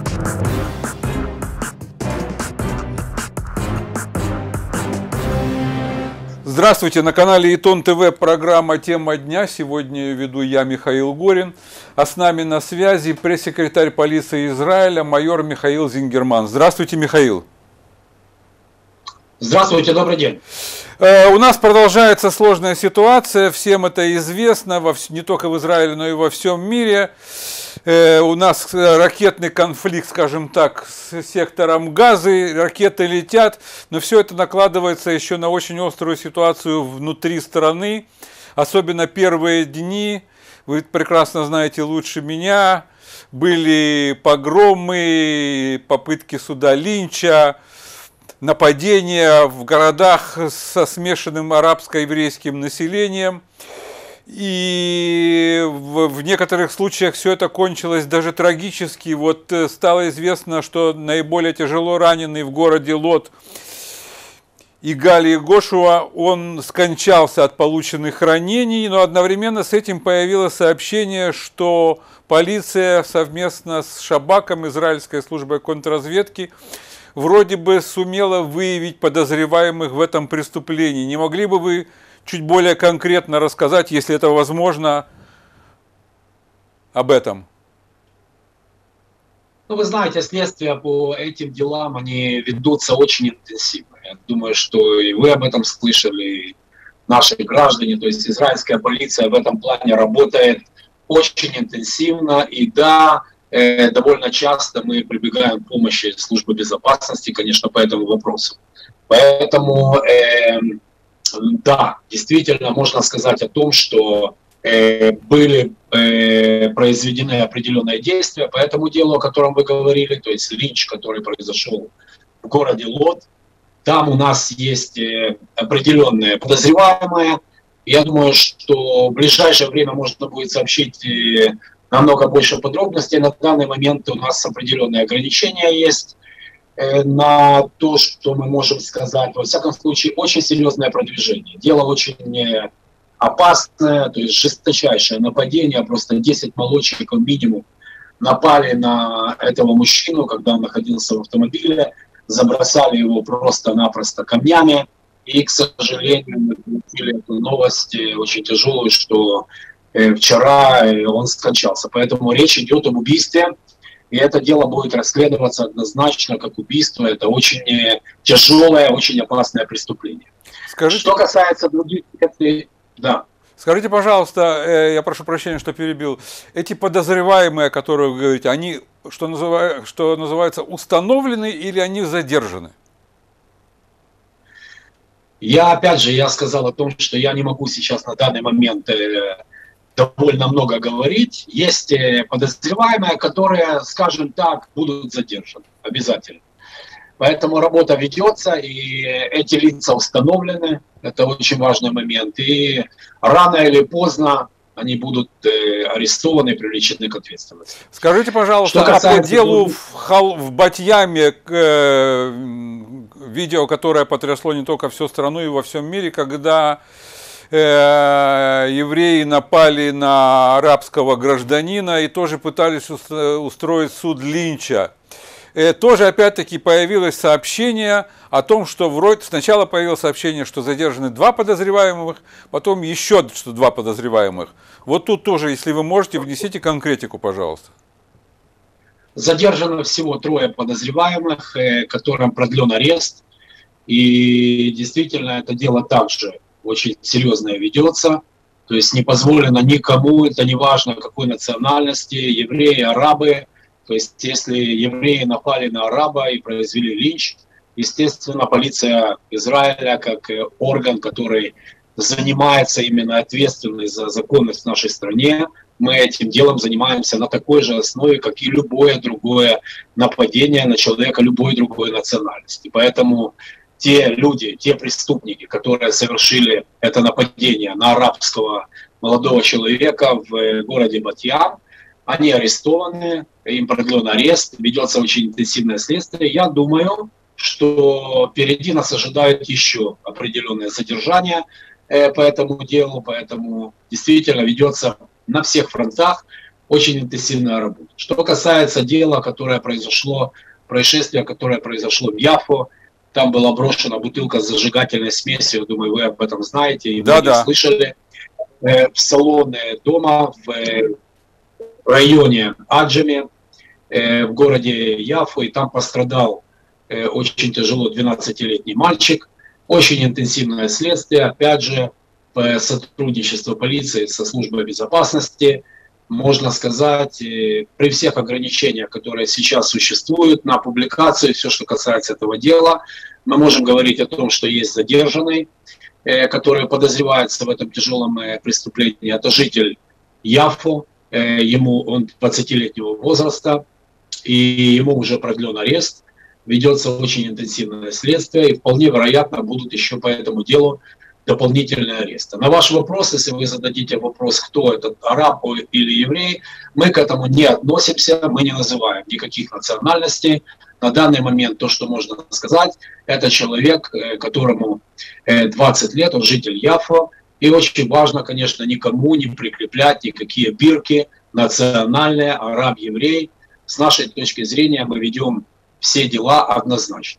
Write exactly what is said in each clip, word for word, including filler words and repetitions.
Здравствуйте, на канале Итон ТВ программа «Тема дня». Сегодня веду я, Михаил Горин, а с нами на связи пресс-секретарь полиции Израиля майор Михаил Зингерман. Здравствуйте, Михаил. Здравствуйте, добрый день. У нас продолжается сложная ситуация, всем это известно, не только в Израиле, но и во всем мире. У нас ракетный конфликт, скажем так, с сектором Газы, ракеты летят, но все это накладывается еще на очень острую ситуацию внутри страны, особенно первые дни, вы прекрасно знаете лучше меня, были погромы, попытки суда Линча, нападения в городах со смешанным арабско-еврейским населением. И в, в некоторых случаях все это кончилось даже трагически. Вот стало известно, что наиболее тяжело раненый в городе Лод Игали Гошуа, он скончался от полученных ранений, но одновременно с этим появилось сообщение, что полиция совместно с Шабаком, израильской службой контрразведки, вроде бы сумела выявить подозреваемых в этом преступлении. Не могли бы вы чуть более конкретно рассказать, если это возможно, об этом? Ну, вы знаете, следствия по этим делам, они ведутся очень интенсивно. Я думаю, что и вы об этом слышали, и наши граждане. То есть израильская полиция в этом плане работает очень интенсивно. И да, э, довольно часто мы прибегаем к помощи службы безопасности, конечно, по этому вопросу. Поэтому... Э, Да, действительно, можно сказать о том, что э, были э, произведены определенные действия по этому делу, о котором вы говорили, то есть линч, который произошел в городе Лод. Там у нас есть э, определенные подозреваемые. Я думаю, что в ближайшее время можно будет сообщить э, намного больше подробностей. На данный момент у нас определенные ограничения есть на то, что мы можем сказать. Во всяком случае, очень серьезное продвижение. Дело очень опасное, то есть жесточайшее нападение. Просто десять молодчиков минимум напали на этого мужчину, когда он находился в автомобиле, забросали его просто-напросто камнями. И, к сожалению, мы получили эту новость очень тяжелую, что вчера он скончался. Поэтому речь идет об убийстве. И это дело будет расследоваться однозначно как убийство. Это очень тяжелое, очень опасное преступление. Скажите, что касается других следствий, да. Скажите, пожалуйста, я прошу прощения, что перебил. Эти подозреваемые, о которых вы говорите, они, что, называется, что называется, установлены или они задержаны? Я, опять же, я сказал о том, что я не могу сейчас на данный момент довольно много говорить. Есть подозреваемые, которые, скажем так, будут задержаны обязательно. Поэтому работа ведется, и эти лица установлены. Это очень важный момент. И рано или поздно они будут арестованы и привлечены к ответственности. Скажите, пожалуйста, а по делу в, Хал... в Батьяме, э, видео, которое потрясло не только всю страну и во всем мире, когда евреи напали на арабского гражданина и тоже пытались устроить суд Линча. Тоже опять-таки появилось сообщение о том, что вроде сначала появилось сообщение, что задержаны два подозреваемых, потом еще что два подозреваемых. Вот тут тоже, если вы можете, внесите конкретику, пожалуйста. Задержано всего трое подозреваемых, которым продлен арест. И действительно это дело также очень серьезное ведется, то есть не позволено никому, это не важно какой национальности, евреи, арабы, то есть если евреи напали на араба и произвели линч, естественно, полиция Израиля как орган, который занимается именно ответственной за законность в нашей стране, мы этим делом занимаемся на такой же основе, как и любое другое нападение на человека любой другой национальности. Поэтому те люди, те преступники, которые совершили это нападение на арабского молодого человека в городе Батьям, они арестованы, им продлен арест, ведется очень интенсивное следствие. Я думаю, что впереди нас ожидают еще определенные задержания по этому делу, поэтому действительно ведется на всех фронтах очень интенсивная работа. Что касается дела, которое произошло, происшествия, которое произошло в Яффо, там была брошена бутылка с зажигательной смесью, думаю, вы об этом знаете и Да, многие да. слышали, в салоне дома в районе Аджами, в городе Яффо, и там пострадал очень тяжело двенадцатилетний мальчик. Очень интенсивное следствие, опять же, сотрудничество полиции со службой безопасности. Можно сказать, при всех ограничениях, которые сейчас существуют на публикацию, все, что касается этого дела, мы можем говорить о том, что есть задержанный, который подозревается в этом тяжелом преступлении. Это житель Яффо, ему он двадцатилетнего возраста, и ему уже продлен арест. Ведется очень интенсивное следствие, и вполне вероятно будут еще по этому делу дополнительные аресты. На ваш вопрос, если вы зададите вопрос, кто этот, араб или еврей, мы к этому не относимся, мы не называем никаких национальностей. На данный момент то, что можно сказать, это человек, которому двадцать лет, он житель Яффо, и очень важно, конечно, никому не прикреплять никакие бирки национальные, араб, еврей. С нашей точки зрения мы ведем все дела однозначно.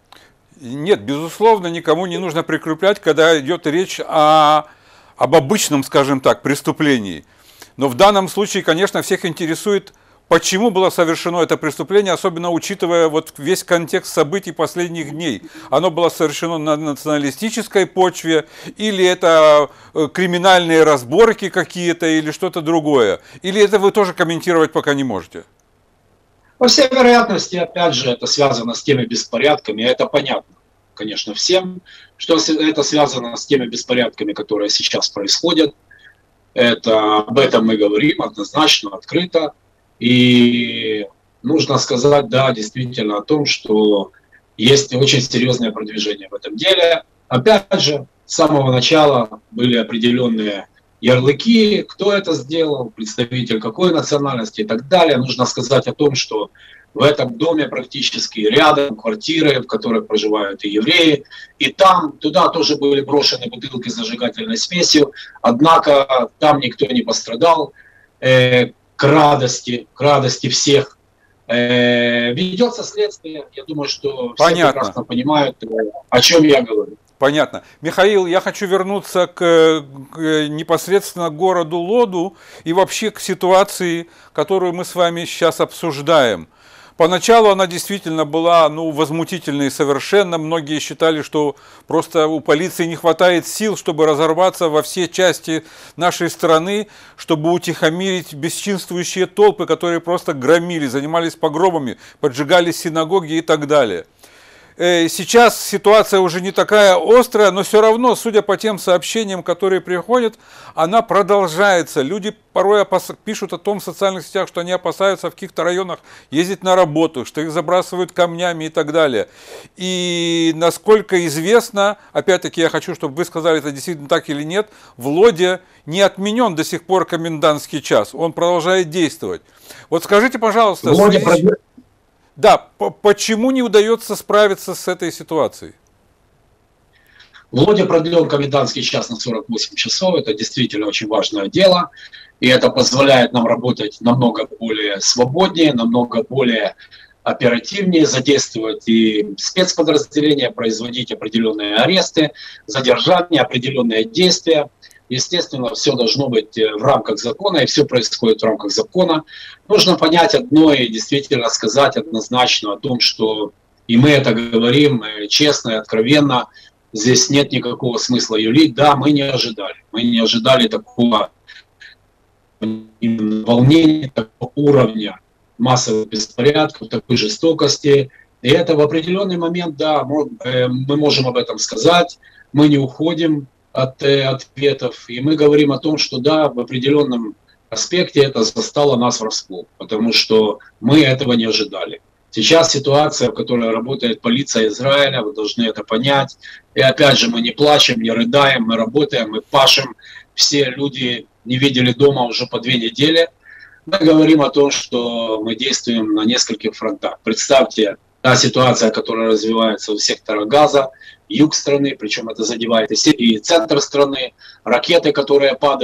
Нет, безусловно, никому не нужно прикреплять, когда идет речь о, об обычном, скажем так, преступлении. Но в данном случае, конечно, всех интересует, почему было совершено это преступление, особенно учитывая вот весь контекст событий последних дней. Оно было совершено на националистической почве, или это криминальные разборки какие-то, или что-то другое. Или это вы тоже комментировать пока не можете? По всей вероятности, опять же, это связано с теми беспорядками, это понятно, конечно, всем, что это связано с теми беспорядками, которые сейчас происходят. Это, об этом мы говорим однозначно, открыто. И нужно сказать, да, действительно о том, что есть очень серьезное продвижение в этом деле. Опять же, с самого начала были определенные ярлыки, кто это сделал, представитель какой национальности и так далее. Нужно сказать о том, что в этом доме практически рядом квартиры, в которых проживают и евреи, и там, туда тоже были брошены бутылки с зажигательной смесью, однако там никто не пострадал, э, к радости, к радости всех. Э, ведется следствие, я думаю, что все Понятно. прекрасно понимают, о чем я говорю. Понятно. Михаил, я хочу вернуться к, к непосредственно городу Лоду и вообще к ситуации, которую мы с вами сейчас обсуждаем. Поначалу она действительно была ну, возмутительной совершенно. Многие считали, что просто у полиции не хватает сил, чтобы разорваться во все части нашей страны, чтобы утихомирить бесчинствующие толпы, которые просто громили, занимались погромами, поджигали синагоги и так далее. Сейчас ситуация уже не такая острая, но все равно, судя по тем сообщениям, которые приходят, она продолжается. Люди порой пишут о том в социальных сетях, что они опасаются в каких-то районах ездить на работу, что их забрасывают камнями и так далее. И насколько известно, опять-таки я хочу, чтобы вы сказали, это действительно так или нет, в Лоде не отменен до сих пор комендантский час, он продолжает действовать. Вот скажите, пожалуйста... Да, почему не удается справиться с этой ситуацией? В Лоде продлен комендантский час на сорок восемь часов, это действительно очень важное дело, и это позволяет нам работать намного более свободнее, намного более оперативнее, задействовать и спецподразделения, производить определенные аресты, задержания, определенные действия. Естественно, все должно быть в рамках закона, и все происходит в рамках закона. Нужно понять одно и действительно сказать однозначно о том, что, и мы это говорим честно и откровенно, здесь нет никакого смысла юлить. Да, мы не ожидали. Мы не ожидали такого волнения, такого уровня массовых беспорядков, такой жестокости. И это в определенный момент, да, мы можем об этом сказать, мы не уходим от э, ответов, и мы говорим о том, что да, в определенном аспекте это застало нас врасплох, потому что мы этого не ожидали. Сейчас ситуация, в которой работает полиция Израиля, вы должны это понять, и опять же мы не плачем, не рыдаем, мы работаем, мы пашем, все люди не видели дома уже по две недели. Мы говорим о том, что мы действуем на нескольких фронтах. Представьте, та ситуация, которая развивается в секторе Газа, юг страны, причем это задевает и центр страны, ракеты, которые падают,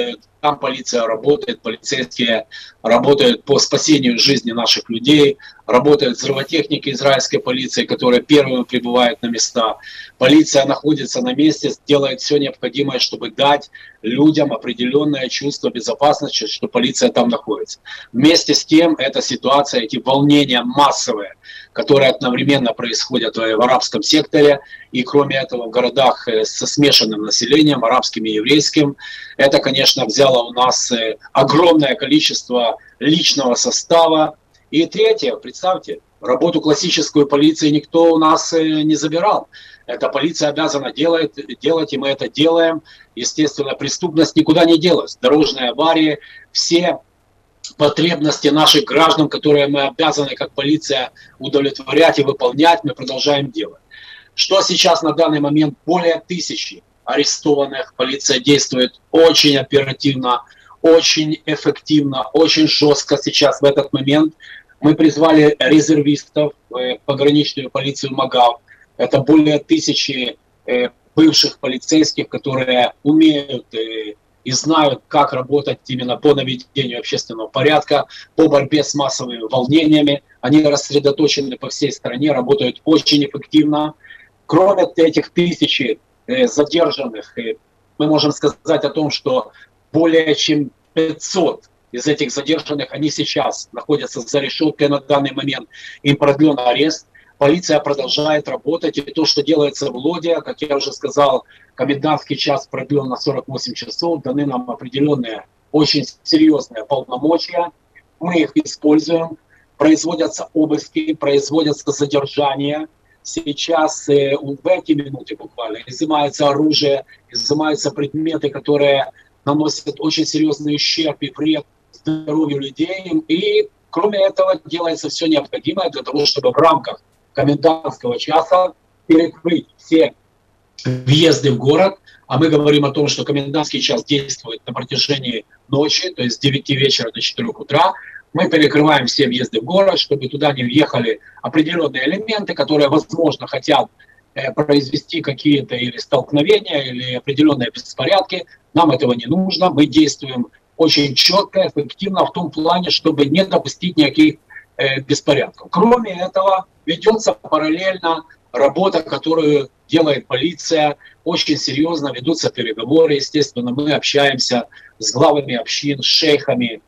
там полиция работает, полицейские работают по спасению жизни наших людей, работают взрывотехники израильской полиции, которые первыми прибывают на места. Полиция находится на месте, делает все необходимое, чтобы дать людям определенное чувство безопасности, что полиция там находится. Вместе с тем, эта ситуация, эти волнения массовые, которые одновременно происходят в арабском секторе, и кроме этого в городах со смешанным населением, арабским и еврейским, это, конечно, взяло у нас огромное количество личного состава. И третье, представьте, работу классическую полиции никто у нас не забирал. Эта полиция обязана делать, делать, и мы это делаем. Естественно, преступность никуда не делась. Дорожные аварии, все потребности наших граждан, которые мы обязаны как полиция удовлетворять и выполнять, мы продолжаем делать. Что сейчас на данный момент? Более тысячи арестованных. Полиция действует очень оперативно, очень эффективно, очень жестко сейчас в этот момент. Мы призвали резервистов в пограничную полицию МАГАВ. Это более тысячи бывших полицейских, которые умеют и знают, как работать именно по наведению общественного порядка, по борьбе с массовыми волнениями. Они рассредоточены по всей стране, работают очень эффективно. Кроме этих тысячи задержанных, мы можем сказать о том, что более чем пятьсот из этих задержанных, они сейчас находятся за решеткой на данный момент, им продлен арест. Полиция продолжает работать, и то, что делается в Лоде, как я уже сказал, комендантский час продлен на сорок восемь часов, даны нам определенные, очень серьезные полномочия, мы их используем, производятся обыски, производятся задержания. Сейчас э, в эти минуты буквально изымается оружие, изымаются предметы, которые наносят очень серьезный ущерб и вред здоровью людей. И кроме этого делается все необходимое для того, чтобы в рамках комендантского часа перекрыть все въезды в город. А мы говорим о том, что комендантский час действует на протяжении ночи, то есть с девяти вечера до четырёх утра. Мы перекрываем все въезды в город, чтобы туда не въехали определенные элементы, которые, возможно, хотят э, произвести какие-то или столкновения, или определенные беспорядки. Нам этого не нужно. Мы действуем очень четко, эффективно в том плане, чтобы не допустить никаких э, беспорядков. Кроме этого, ведется параллельно работа, которую делает полиция. Очень серьезно ведутся переговоры. Естественно, мы общаемся с главами общин, с шейхами,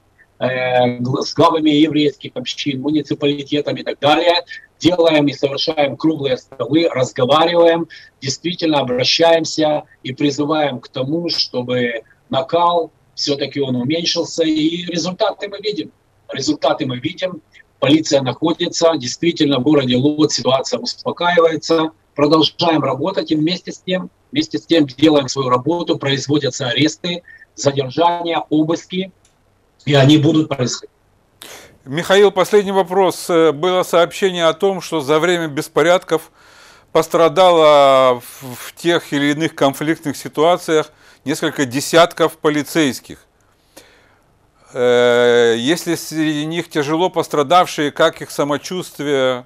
с главами еврейских общин, муниципалитетами и так далее, делаем и совершаем круглые столы, разговариваем, действительно обращаемся и призываем к тому, чтобы накал, все-таки он уменьшился, и результаты мы видим. Результаты мы видим, полиция находится, действительно в городе Лод ситуация успокаивается, продолжаем работать и вместе с тем, вместе с тем делаем свою работу, производятся аресты, задержания, обыски, и они будут происходить. Михаил, последний вопрос. Было сообщение о том, что за время беспорядков пострадало в тех или иных конфликтных ситуациях несколько десятков полицейских. Если среди них тяжело пострадавшие, как их самочувствие?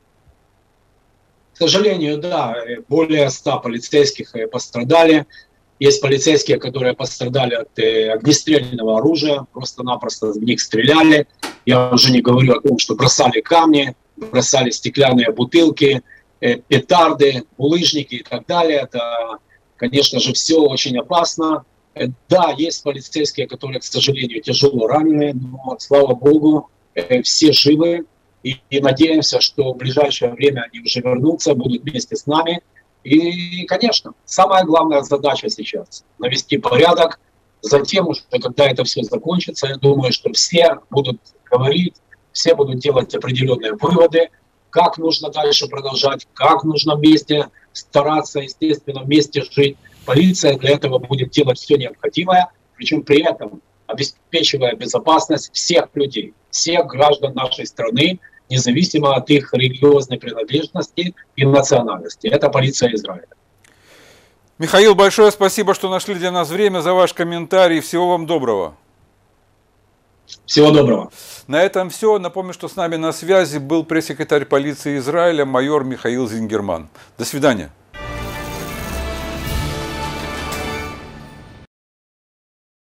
К сожалению, да, более ста полицейских пострадали. Есть полицейские, которые пострадали от э, огнестрельного оружия, просто-напросто в них стреляли. Я уже не говорю о том, что бросали камни, бросали стеклянные бутылки, э, петарды, булыжники и так далее. Это, конечно же, все очень опасно. Э, да, есть полицейские, которые, к сожалению, тяжело ранены, но, слава богу, э, все живы. И, и надеемся, что в ближайшее время они уже вернутся, будут вместе с нами. И, конечно, самая главная задача сейчас – навести порядок. Затем, уже, когда это все закончится, я думаю, что все будут говорить, все будут делать определенные выводы, как нужно дальше продолжать, как нужно вместе стараться, естественно, вместе жить. Полиция для этого будет делать все необходимое, причем при этом обеспечивая безопасность всех людей, всех граждан нашей страны, независимо от их религиозной принадлежности и национальности. Это полиция Израиля. Михаил, большое спасибо, что нашли для нас время, за ваш комментарий. Всего вам доброго. Всего доброго. На этом все. Напомню, что с нами на связи был пресс-секретарь полиции Израиля майор Михаил Зингерман. До свидания.